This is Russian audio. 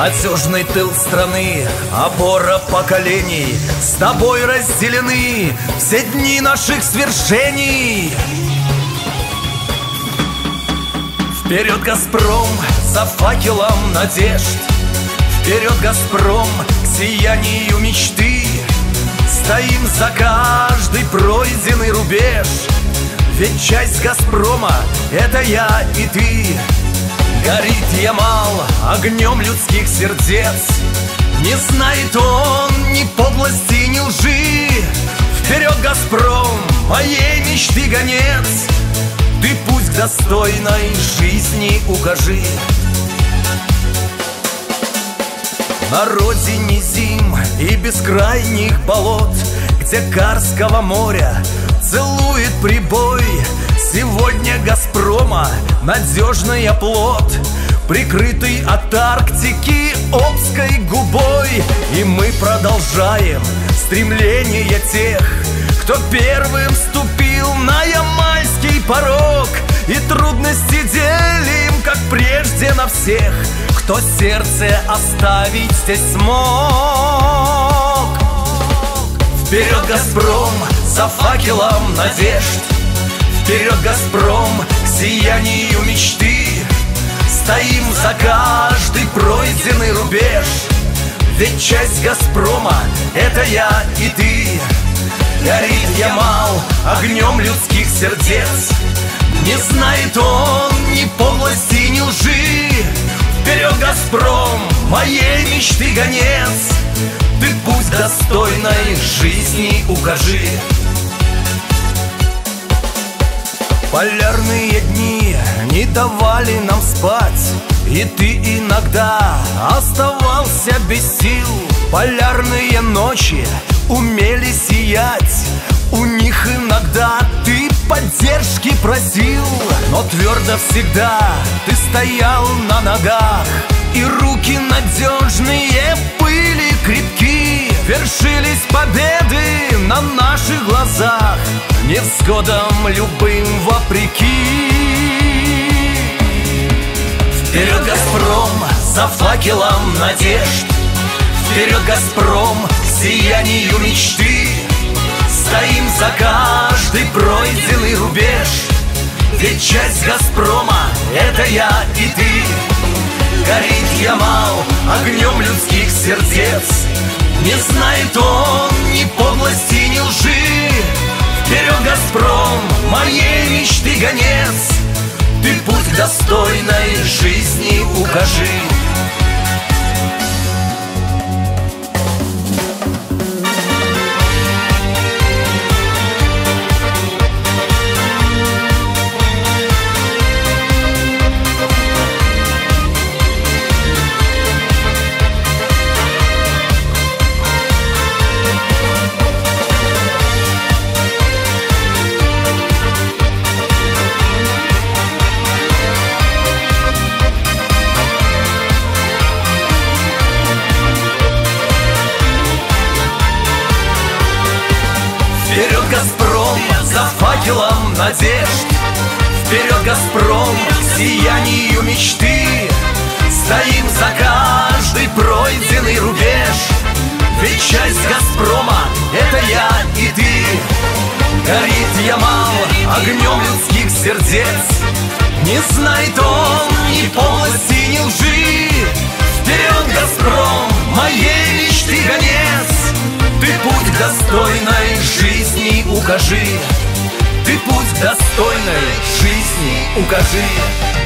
Надежный тыл страны, опора поколений, с тобой разделены все дни наших свершений. Вперед, Газпром, за факелом надежд! Вперед, Газпром, к сиянию мечты! Стоим за каждый пройденный рубеж, ведь часть Газпрома — это я и ты. Горит Ямал огнем людских сердец, не знает он ни подлости, ни лжи. Вперед, Газпром, моей мечты гонец! Ты путь к достойной жизни укажи. На родине зим и бескрайних болот, где Карского моря целует прибой, сегодня Газпрома надежный оплот, прикрытый от Арктики Обской губой. И мы продолжаем стремление тех, кто первым ступил на ямальский порог, и трудности делим, как прежде, на всех, кто сердце оставить здесь смог. Вперед, Газпром, за факелом надежд! Вперед, Газпром, к сиянию мечты! Стоим за каждый пройденный рубеж, ведь часть Газпрома — это я и ты. Горит Ямал огнем людских сердец, не знает он ни подлости, ни лжи. Вперед, Газпром, моей мечты гонец! Ты путь достойной жизни укажи. Полярные дни не давали нам спать, и ты иногда оставался без сил. Полярные ночи умели сиять, у них иногда ты поддержки просил. Но твердо всегда ты стоял на ногах, и руки надежные были крепки. Вершились победы на наших глазах, невзгодам любым вопреки. Вперед, Газпром, за факелом надежд! Вперед, Газпром, к сиянию мечты! Стоим за каждый пройденный рубеж, ведь часть Газпрома — это я и ты. Горит Ямал огнем людских сердец, не знает он ни подлости, ни лжи. Вперед, Газпром, моей мечты гонец! Ты путь к достойной жизни укажи. Вперед, Газпром, за факелом надежд! Вперед, Газпром, к сиянию мечты! Стоим за каждый пройденный рубеж, ведь часть Газпрома — это я и ты. Горит Ямал огнем людских сердец, не знает он ни подлости, ни лжи. Вперед, Газпром, моей мечты гонец! Ты путь к достойной жизни укажи. Ты путь к достойной жизни укажи.